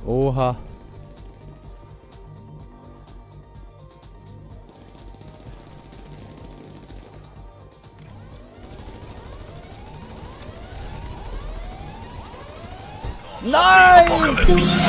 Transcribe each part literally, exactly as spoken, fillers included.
Oha. Nein!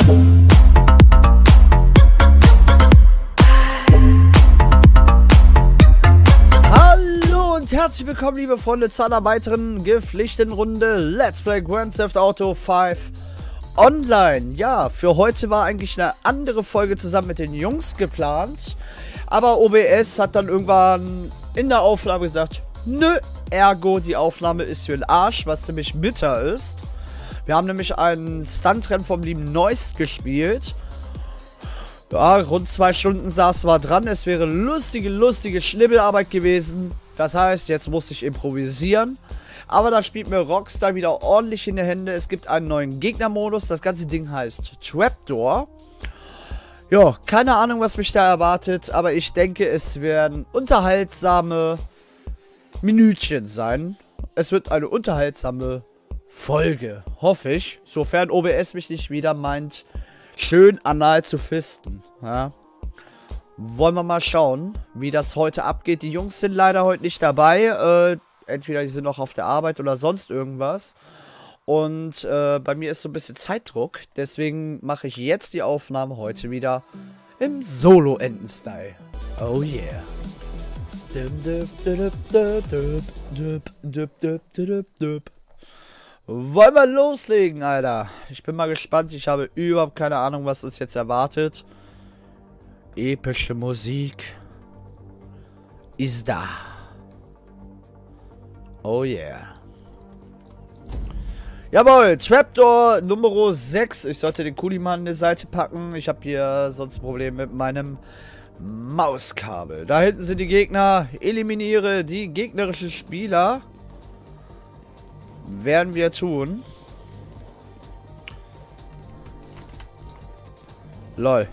Hallo und herzlich willkommen, liebe Freunde, zu einer weiteren gepflichteten Runde Let's Play Grand Theft Auto fünf Online. Ja, für heute war eigentlich eine andere Folge zusammen mit den Jungs geplant, aber O B S hat dann irgendwann in der Aufnahme gesagt, nö, ergo, die Aufnahme ist für den Arsch, was ziemlich bitter ist. Wir haben nämlich einen Stuntrennen vom lieben Neust gespielt. Ja, rund zwei Stunden saß war dran. Es wäre lustige, lustige Schnibbelarbeit gewesen. Das heißt, jetzt muss ich improvisieren. Aber da spielt mir Rockstar wieder ordentlich in die Hände. Es gibt einen neuen Gegnermodus. Das ganze Ding heißt Trapdoor. Ja, keine Ahnung, was mich da erwartet. Aber ich denke, es werden unterhaltsame Minütchen sein. Es wird eine unterhaltsame Folge, hoffe ich, sofern O B S mich nicht wieder meint, schön anal zu fisten. Ja. Wollen wir mal schauen, wie das heute abgeht. Die Jungs sind leider heute nicht dabei. Äh, entweder die sind noch auf der Arbeit oder sonst irgendwas. Und äh, bei mir ist so ein bisschen Zeitdruck. Deswegen mache ich jetzt die Aufnahme heute wieder im Solo-Enten-Style. Oh yeah. Wollen wir loslegen, Alter? Ich bin mal gespannt. Ich habe überhaupt keine Ahnung, was uns jetzt erwartet. Epische Musik ist da. Oh yeah. Jawohl, Trapdoor Nummer sechs. Ich sollte den Kuli mal an die Seite packen. Ich habe hier sonst ein Problem mit meinem Mauskabel. Da hinten sind die Gegner. Eliminiere die gegnerischen Spieler. Werden wir tun. Lol.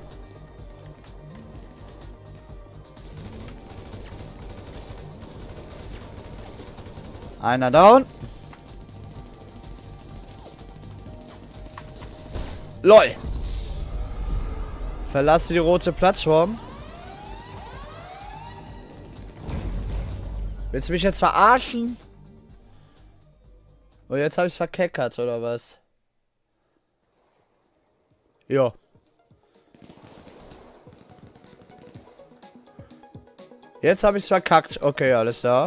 Einer down. Lol. Verlasse die rote Plattform. Willst du mich jetzt verarschen? Und jetzt habe ich es verkeckert, oder was? Ja. Jetzt habe ich es verkackt. Okay, alles da.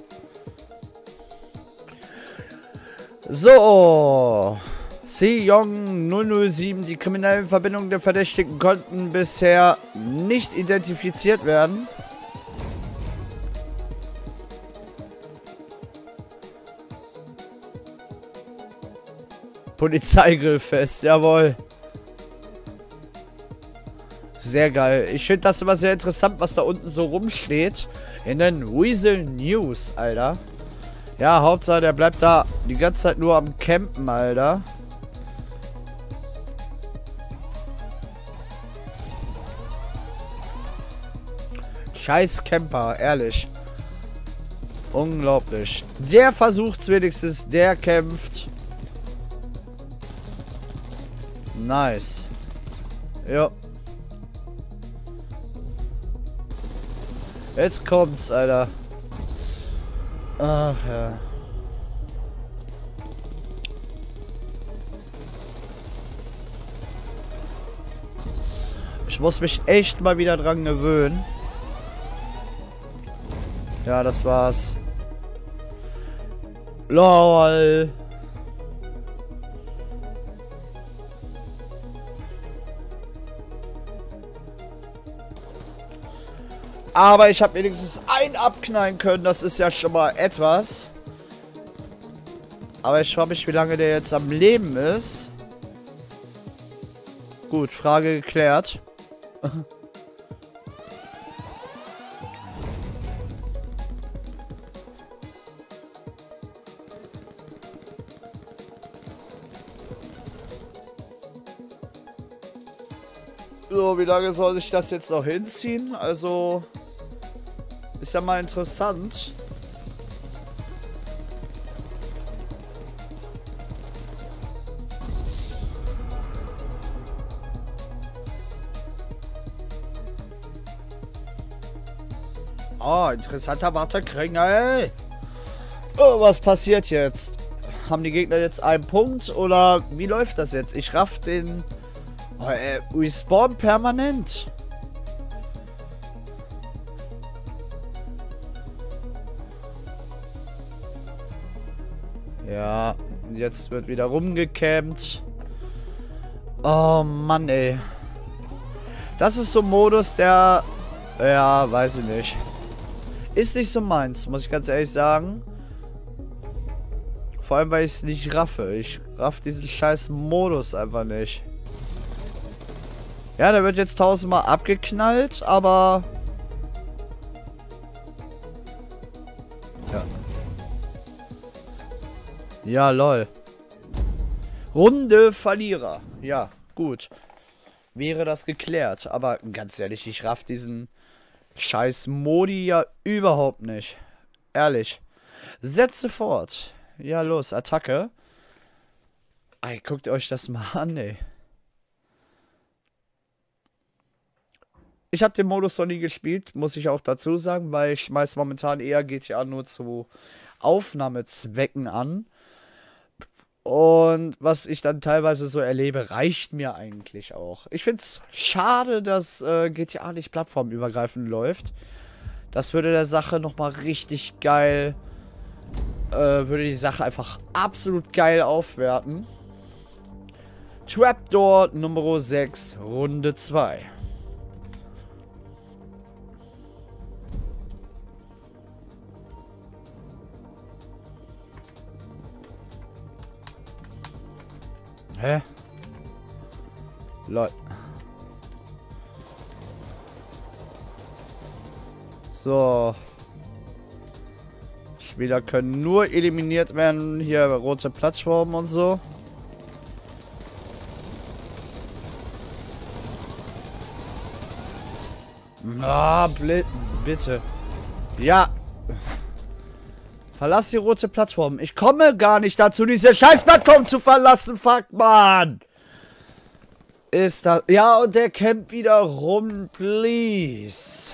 So. Sejong null null sieben. Die kriminellen Verbindungen der Verdächtigen konnten bisher nicht identifiziert werden. Polizeigrillfest, jawohl. Sehr geil. Ich finde das immer sehr interessant, was da unten so rumsteht. In den Weasel News, Alter. Ja, Hauptsache, der bleibt da die ganze Zeit nur am Campen, Alter. Scheiß Camper, ehrlich. Unglaublich. Der versucht's wenigstens, der kämpft. Nice. Ja. Jetzt kommt's, Alter. Ach ja. Ich muss mich echt mal wieder dran gewöhnen. Ja, das war's. LOL. Aber ich habe wenigstens einen abknallen können. Das ist ja schon mal etwas. Aber ich frage mich, wie lange der jetzt am Leben ist. Gut, Frage geklärt. So, wie lange soll sich das jetzt noch hinziehen? Also... Ist ja mal interessant. Oh, interessanter Wartekringel. Oh, was passiert jetzt? Haben die Gegner jetzt einen Punkt? Oder wie läuft das jetzt? Ich raff den... Oh, er respawn permanent. Ja, jetzt wird wieder rumgecampt. Oh Mann, ey. Das ist so ein Modus, der... Ja, weiß ich nicht. Ist nicht so meins, muss ich ganz ehrlich sagen. Vor allem, weil ich es nicht raffe. Ich raff diesen scheiß Modus einfach nicht. Ja, der wird jetzt tausendmal abgeknallt, aber... Ja. Ja, lol. Runde Verlierer. Ja, gut. Wäre das geklärt. Aber ganz ehrlich, ich raff diesen scheiß Modi ja überhaupt nicht. Ehrlich. Setze fort. Ja, los, Attacke. Ey, guckt euch das mal an, ey. Ich habe den Modus noch nie gespielt, muss ich auch dazu sagen, weil ich schmeiß momentan eher G T A nur zu Aufnahmezwecken an. Und was ich dann teilweise so erlebe, reicht mir eigentlich auch. Ich finde es schade, dass äh, G T A nicht plattformübergreifend läuft. Das würde der Sache nochmal richtig geil... Äh, würde die Sache einfach absolut geil aufwerten. Trapdoor Nummer sechs, Runde zwei. Hä? Lol. So. Spieler können nur eliminiert werden. Hier rote Plattformen und so. Ah, bitte. Ja. Verlass die rote Plattform. Ich komme gar nicht dazu, diese scheiß Plattform zu verlassen. Fuck, man. Ist das... Ja, und der campt wieder rum. Please.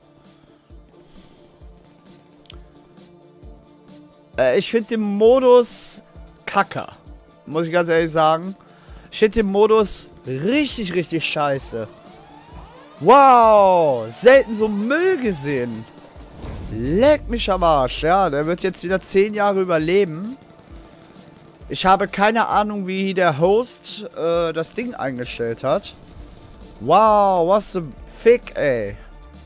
Äh, ich finde den Modus kacke. Muss ich ganz ehrlich sagen. Ich finde den Modus richtig, richtig scheiße. Wow. Selten so Müll gesehen. Leck mich am Arsch. Ja, der wird jetzt wieder zehn Jahre überleben. Ich habe keine Ahnung, wie der Host äh, das Ding eingestellt hat. Wow, was the fick, ey.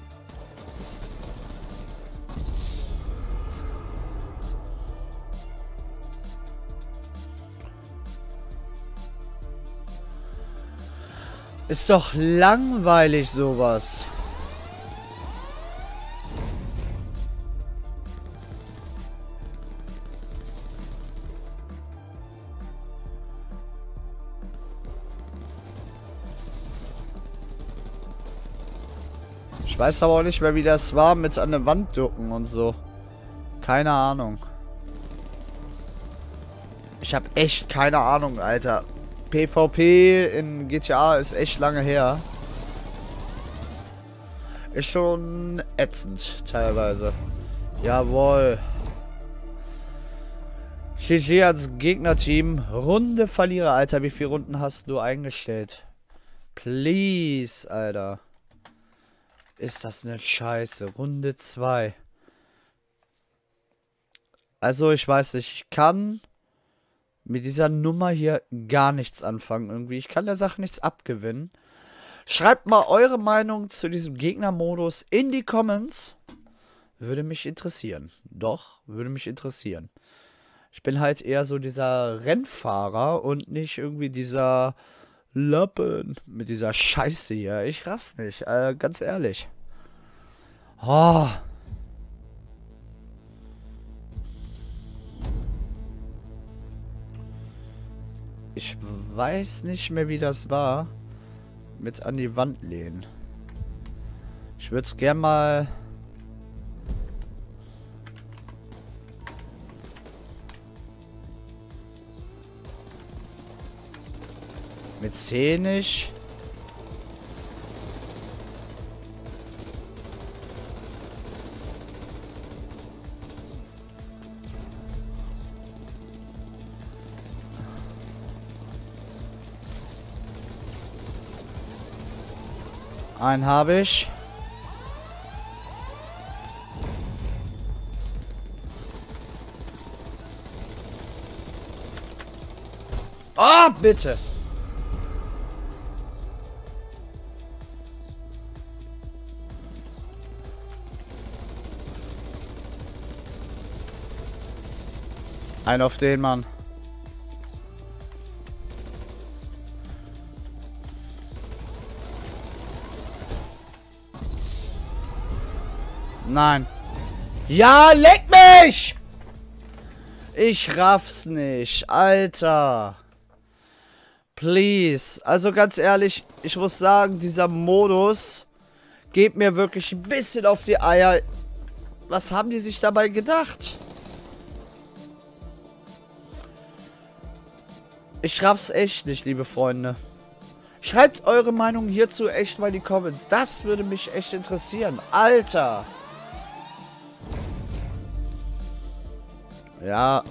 Ist doch langweilig, sowas. Ich weiß aber auch nicht mehr, wie das war mit an der Wand ducken und so. Keine Ahnung. Ich habe echt keine Ahnung, Alter. PvP in G T A ist echt lange her. Ist schon ätzend, teilweise. Jawohl. G G als Gegnerteam. Runde Verlierer, Alter. Wie viele Runden hast du eingestellt? Please, Alter. Ist das eine Scheiße. Runde zwei. Also, ich weiß nicht. Ich kann mit dieser Nummer hier gar nichts anfangen irgendwie. Ich kann der Sache nichts abgewinnen. Schreibt mal eure Meinung zu diesem Gegnermodus in die Comments. Würde mich interessieren. Doch, würde mich interessieren. Ich bin halt eher so dieser Rennfahrer und nicht irgendwie dieser Lappen mit dieser Scheiße hier. Ich raff's nicht, äh, ganz ehrlich. Oh. Ich weiß nicht mehr, wie das war. Mit an die Wand lehnen. Ich würde es gern mal... Mit C nicht. Einen habe ich. Oh, bitte. Ein auf den, Mann. Nein. Ja, leck mich! Ich raff's nicht. Alter. Please. Also ganz ehrlich, ich muss sagen, dieser Modus geht mir wirklich ein bisschen auf die Eier. Was haben die sich dabei gedacht? Ich raff's echt nicht, liebe Freunde. Schreibt eure Meinung hierzu echt mal in die Comments. Das würde mich echt interessieren. Alter. Ja.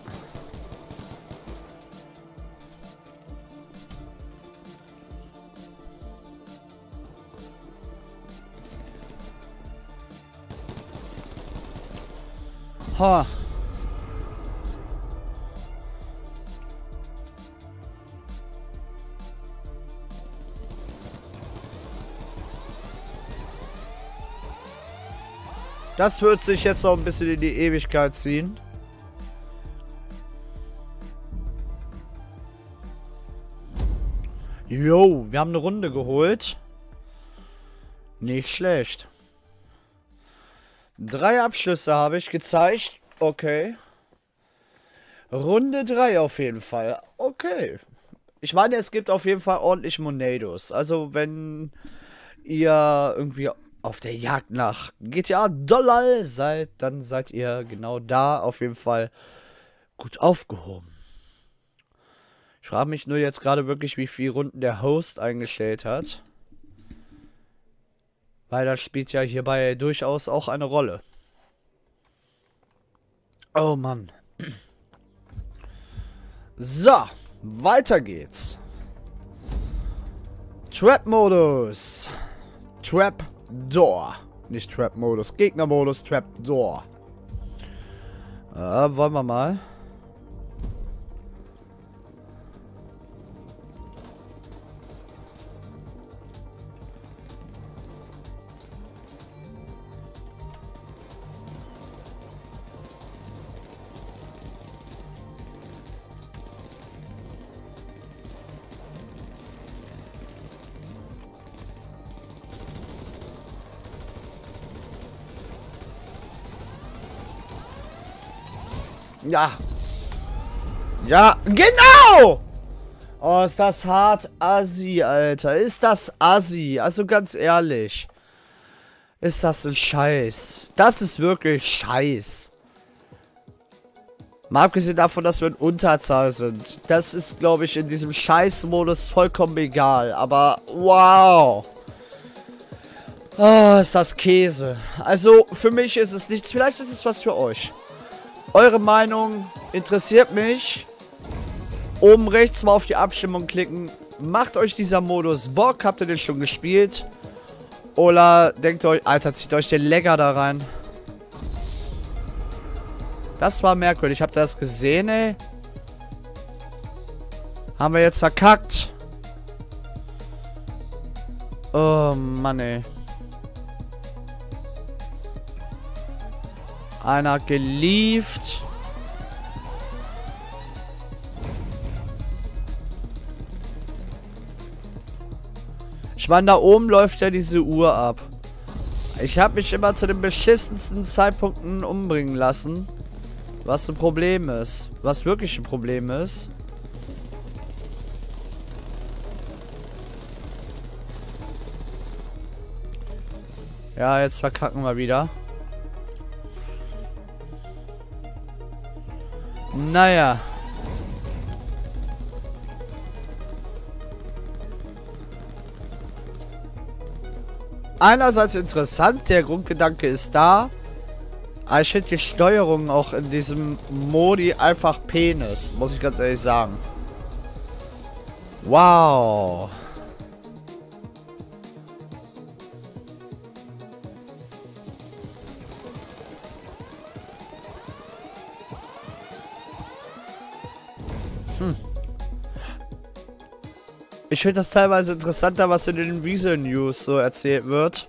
Ha. Das wird sich jetzt noch ein bisschen in die Ewigkeit ziehen. Jo, wir haben eine Runde geholt. Nicht schlecht. Drei Abschlüsse habe ich gezeigt. Okay. Runde drei auf jeden Fall. Okay. Ich meine, es gibt auf jeden Fall ordentlich Monados. Also, wenn ihr irgendwie auf der Jagd nach G T A Dollar seid, dann seid ihr genau da auf jeden Fall gut aufgehoben. Ich frage mich nur jetzt gerade wirklich, wie viele Runden der Host eingestellt hat. Weil das spielt ja hierbei durchaus auch eine Rolle. Oh Mann. So, weiter geht's. Trap-Modus. Trap-Door. Nicht Trap-Modus. Gegner-Modus, Trap-Door. Äh, wollen wir mal. Ja. Ja, genau! Oh, ist das hart assi, Alter. Ist das assi. Also ganz ehrlich. Ist das ein Scheiß. Das ist wirklich Scheiß. Mal abgesehen davon, dass wir in Unterzahl sind. Das ist, glaube ich, in diesem Scheiß-Modus vollkommen egal. Aber, wow. Oh, ist das Käse. Also, für mich ist es nichts. Vielleicht ist es was für euch. Eure Meinung interessiert mich. Oben rechts mal auf die Abstimmung klicken. Macht euch dieser Modus Bock? Habt ihr den schon gespielt? Oder denkt ihr euch, Alter, zieht euch den Lecker da rein. Das war merkwürdig. Habt ihr das gesehen, ey? Haben wir jetzt verkackt. Oh, Mann, ey. Einer hat gelieft. Ich meine, da oben läuft ja diese Uhr ab. Ich habe mich immer zu den beschissensten Zeitpunkten umbringen lassen. Was ein Problem ist. Was wirklich ein Problem ist. Ja, jetzt verkacken wir wieder. Naja. Einerseits interessant, der Grundgedanke ist da. Aber ich finde die Steuerung auch in diesem Modi einfach Penis, muss ich ganz ehrlich sagen. Wow. Hm. Ich finde das teilweise interessanter, was in den Weasel News so erzählt wird.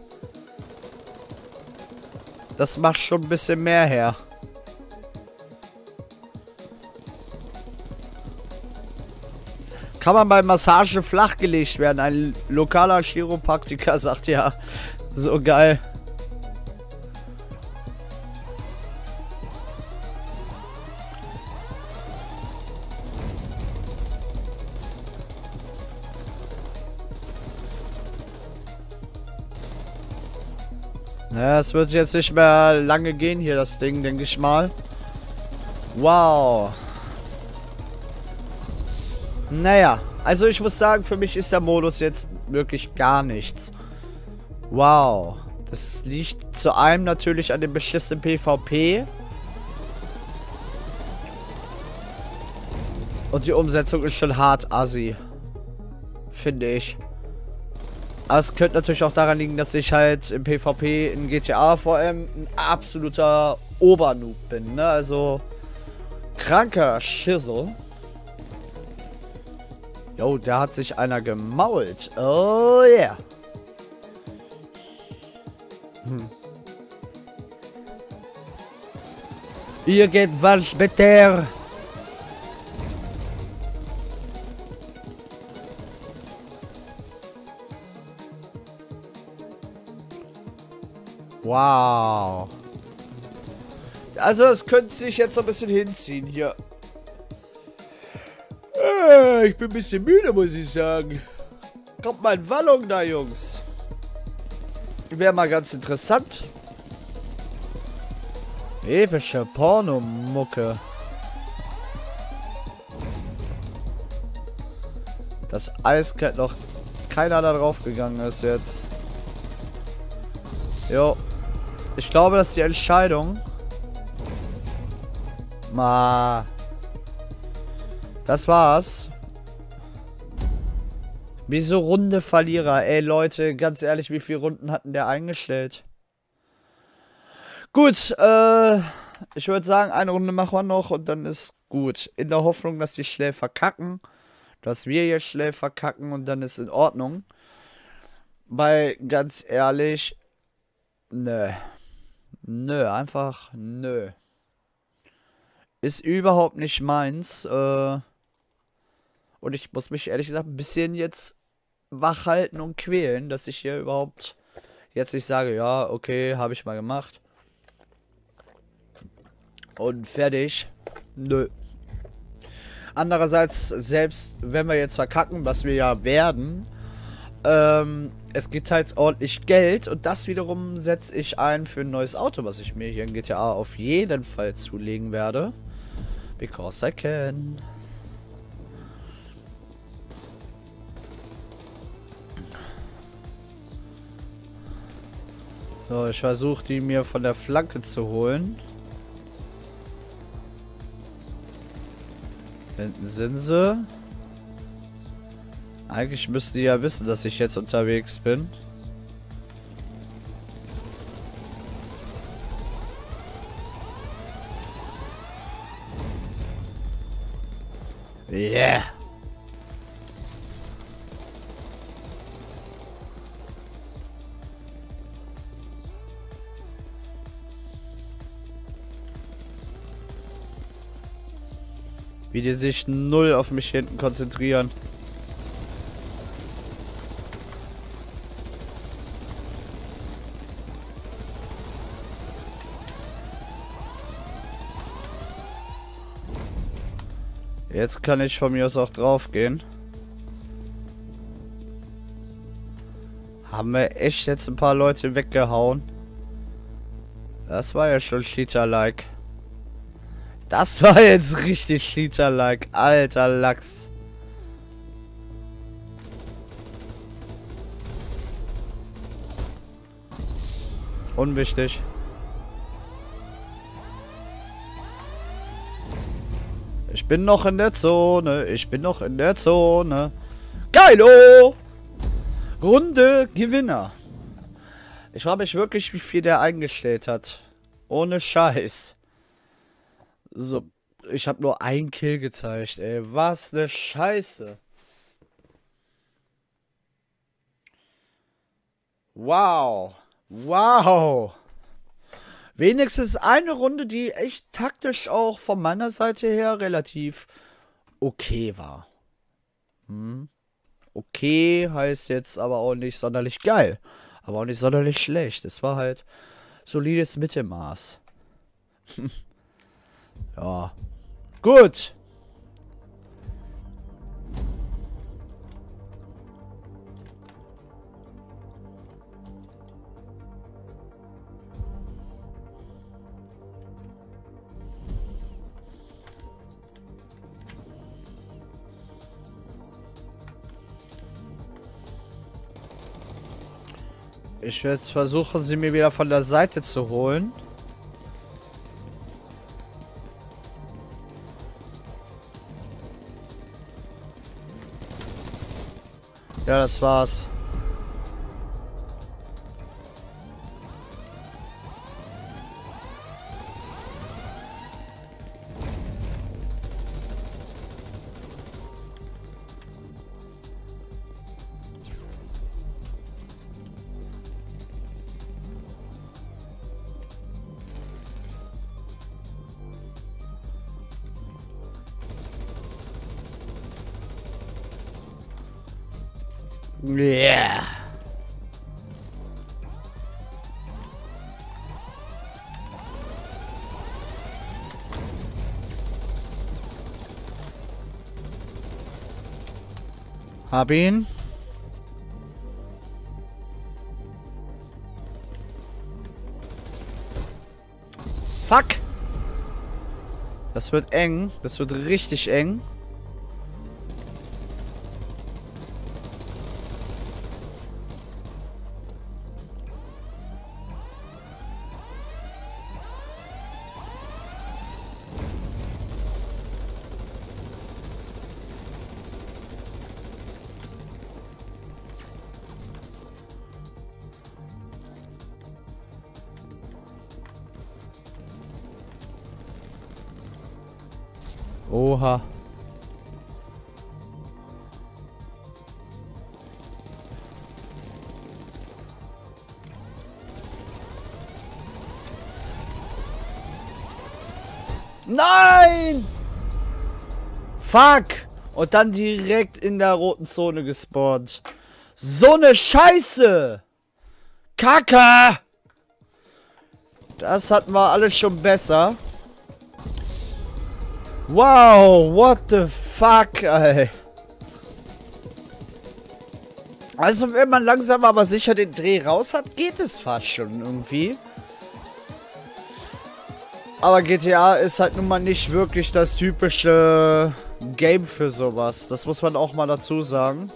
Das macht schon ein bisschen mehr her. Kann man bei Massage flachgelegt werden? Ein lokaler Chiropraktiker sagt ja, so geil. Ja, es wird jetzt nicht mehr lange gehen hier, das Ding, denke ich mal. Wow. Naja, also ich muss sagen, für mich ist der Modus jetzt wirklich gar nichts. Wow. Das liegt zu einem natürlich an dem beschissenen PvP. Und die Umsetzung ist schon hart assi. Finde ich. Aber es könnte natürlich auch daran liegen, dass ich halt im PvP in G T A vor allem ein absoluter Obernoob bin, ne? Also kranker Schissel. Jo, da hat sich einer gemault. Oh yeah. Hm. Hier geht was beter. Wow. Also es könnte sich jetzt noch ein bisschen hinziehen hier. Äh, ich bin ein bisschen müde, muss ich sagen. Kommt mal in Wallung da, Jungs. Wäre mal ganz interessant. Epische Pornomucke. Das eiskalt noch keiner da drauf gegangen ist jetzt. Jo. Ich glaube, dass die Entscheidung... Ma. Das war's. Wieso Runde Verlierer? Ey, Leute, ganz ehrlich, wie viele Runden hatten der eingestellt? Gut, äh... ich würde sagen, eine Runde machen wir noch und dann ist gut. In der Hoffnung, dass die schnell verkacken. Dass wir hier schnell verkacken und dann ist in Ordnung. Weil, ganz ehrlich... Nö. Nö, einfach nö. Ist überhaupt nicht meins. Äh, und ich muss mich ehrlich gesagt ein bisschen jetzt wach halten und quälen, dass ich hier überhaupt jetzt nicht sage, ja, okay, habe ich mal gemacht. Und fertig. Nö. Andererseits, selbst wenn wir jetzt verkacken, was wir ja werden, ähm, es gibt halt ordentlich Geld und das wiederum setze ich ein für ein neues Auto, was ich mir hier in G T A auf jeden Fall zulegen werde. Because I can. So, ich versuche die mir von der Flanke zu holen. Hinten sind sie. Eigentlich müssten die ja wissen, dass ich jetzt unterwegs bin. Yeah. Wie die sich null auf mich hinten konzentrieren. Jetzt kann ich von mir aus auch drauf gehen. Haben wir echt jetzt ein paar Leute weggehauen. Das war ja schon Cheater-like. Das war jetzt richtig Cheater-like. Alter Lachs. Unwichtig. Ich bin noch in der Zone. Ich bin noch in der Zone. Geilo! Runde Gewinner. Ich frage mich wirklich, wie viel der eingestellt hat. Ohne Scheiß. So, Ich habe nur ein Kill gezeigt, ey. Was ne Scheiße. Wow. Wow. Wenigstens eine Runde, die echt taktisch auch von meiner Seite her relativ okay war. Hm. Okay heißt jetzt aber auch nicht sonderlich geil. Aber auch nicht sonderlich schlecht. Es war halt solides Mittelmaß. Ja. Gut. Ich werde versuchen, sie mir wieder von der Seite zu holen. Ja, das war's. Yeah. Hab ihn. Fuck. Das wird eng. Das wird richtig eng. Oha. Nein! Fuck! Und dann direkt in der roten Zone gespawnt. So eine Scheiße! Kacke! Das hatten wir alles schon besser. Wow, what the fuck, ey. Also wenn man langsam aber sicher den Dreh raus hat, geht es fast schon irgendwie. Aber G T A ist halt nun mal nicht wirklich das typische Game für sowas. Das muss man auch mal dazu sagen.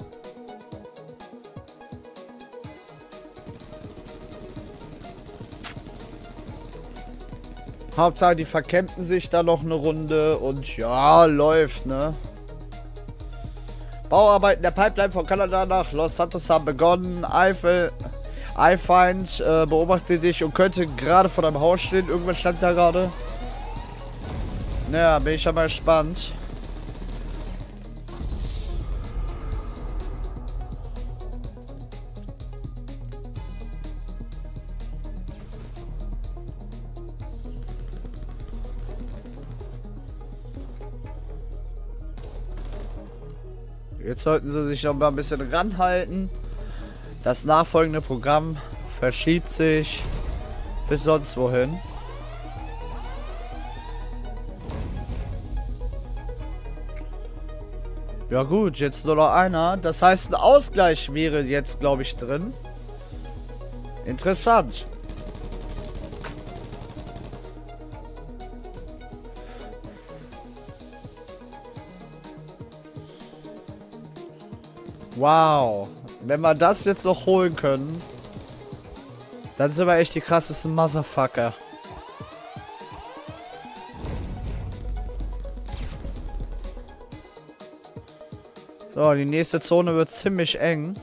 Hauptsache, die verkämpfen sich da noch eine Runde und ja, läuft, ne? Bauarbeiten der Pipeline von Kanada nach Los Santos haben begonnen. Eifel, iFind äh, beobachtet dich und könnte gerade vor deinem Haus stehen. Irgendwas stand da gerade. Naja, bin ich ja mal gespannt. Jetzt sollten sie sich noch mal ein bisschen ranhalten. Das nachfolgende Programm verschiebt sich bis sonst wohin. Ja gut, jetzt nur noch einer. Das heißt, ein Ausgleich wäre jetzt, glaube ich, drin. Interessant. Wow. Wenn wir das jetzt noch holen können, dann sind wir echt die krassesten Motherfucker. So, die nächste Zone wird ziemlich eng.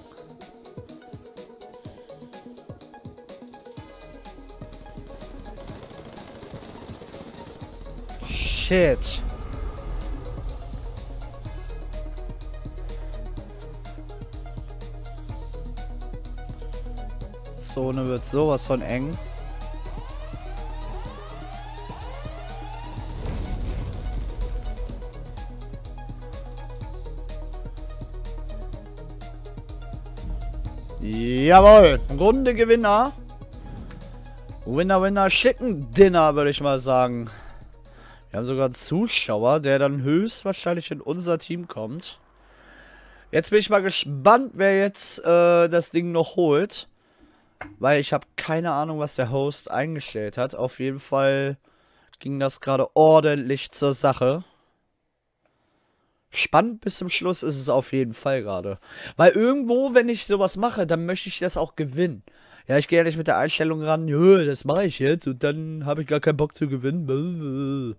Shit. Zone wird sowas von eng. Jawohl, Runde Gewinner. Winner, Winner, Chicken Dinner, würde ich mal sagen. Wir haben sogar einen Zuschauer, der dann höchstwahrscheinlich in unser Team kommt. Jetzt bin ich mal gespannt, wer jetzt äh, das Ding noch holt. Weil ich habe keine Ahnung, was der Host eingestellt hat. Auf jeden Fall ging das gerade ordentlich zur Sache. Spannend bis zum Schluss ist es auf jeden Fall gerade. Weil irgendwo, wenn ich sowas mache, dann möchte ich das auch gewinnen. Ja, ich gehe ja nicht mit der Einstellung ran, ja, das mache ich jetzt und dann habe ich gar keinen Bock zu gewinnen.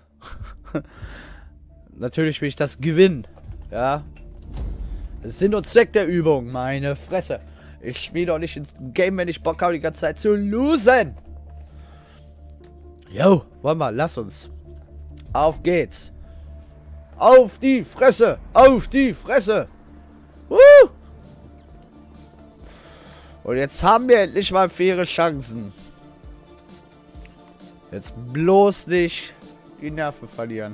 Natürlich will ich das gewinnen. Ja. Das ist Sinn und Zweck der Übung, meine Fresse. Ich spiele doch nicht ins Game, wenn ich Bock habe, die ganze Zeit zu losen. Jo, wollen wir, lass uns. Auf geht's. Auf die Fresse! Auf die Fresse! Woo! Und jetzt haben wir endlich mal faire Chancen. Jetzt bloß nicht die Nerven verlieren.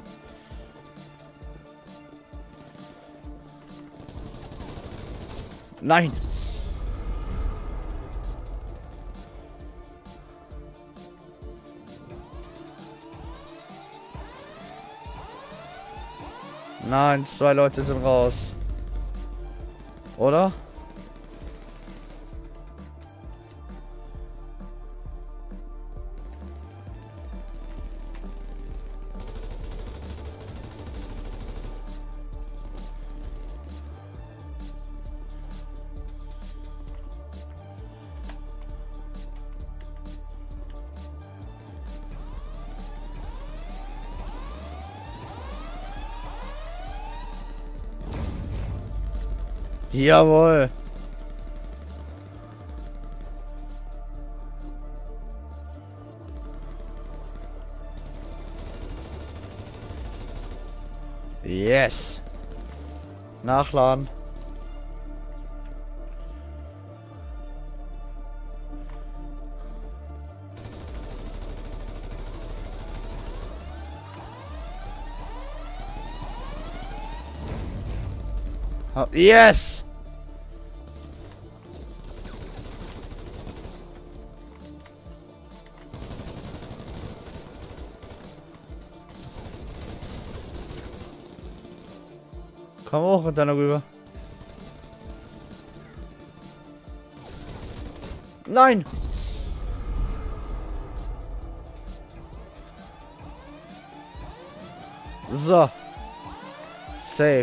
Nein! Nein, zwei Leute sind raus. Oder? Jawohl. Yes. Nachladen. Yes! Komm hoch und dann darüber. Nein! So. Safe.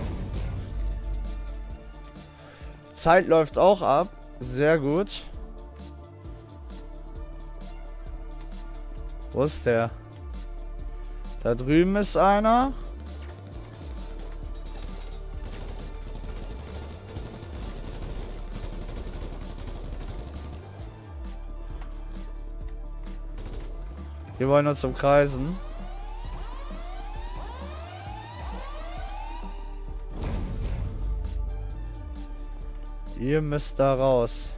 Zeit läuft auch ab. Sehr gut. Wo ist der? Da drüben ist einer. Wir wollen uns umkreisen. Ihr müsst da raus.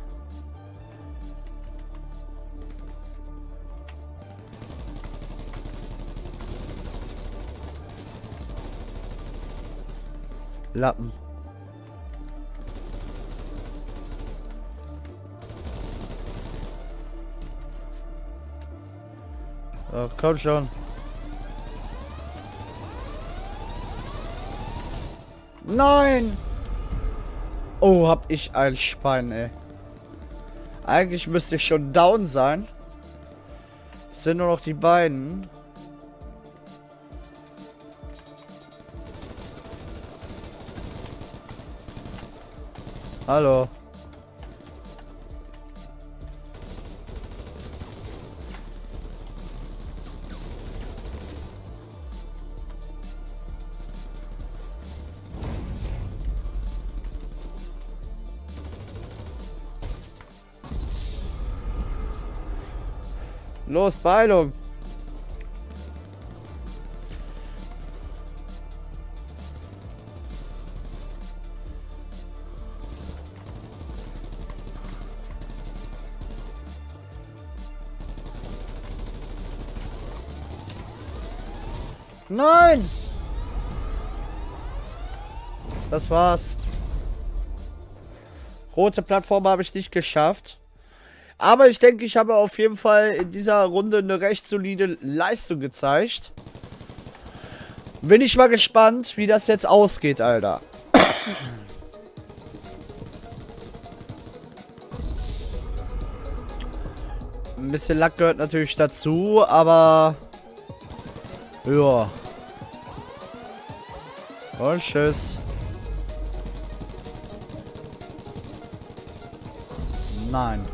Lappen. So, komm schon. Nein! Oh, hab ich ein Schwein, ey. Eigentlich müsste ich schon down sein. Es sind nur noch die beiden. Hallo. Los, Beilung. Nein! Das war's. Rote Plattform habe ich nicht geschafft. Aber ich denke, ich habe auf jeden Fall in dieser Runde eine recht solide Leistung gezeigt. Bin ich mal gespannt, wie das jetzt ausgeht, Alter. Ein bisschen Lack gehört natürlich dazu, aber... Ja. Und tschüss. Nein.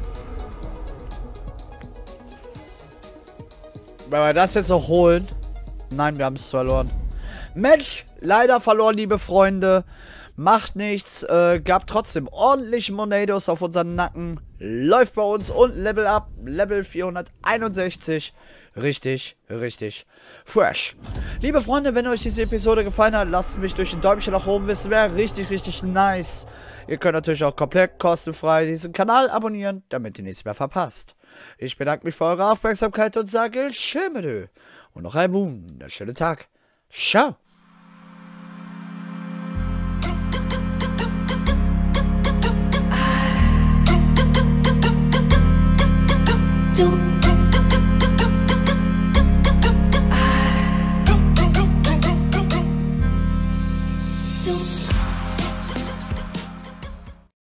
Wenn wir das jetzt noch holen... Nein, wir haben es verloren. Match leider verloren, liebe Freunde. Macht nichts. Äh, gab trotzdem ordentlich Monados auf unseren Nacken. Läuft bei uns und Level Up. Level vierhunderteinundsechzig. Richtig, richtig fresh. Liebe Freunde, wenn euch diese Episode gefallen hat, lasst mich durch ein Däumchen nach oben wissen. Wäre richtig, richtig nice. Ihr könnt natürlich auch komplett kostenfrei diesen Kanal abonnieren, damit ihr nichts mehr verpasst. Ich bedanke mich für eure Aufmerksamkeit und sage Tschüss und noch einen wunderschönen Tag. Ciao.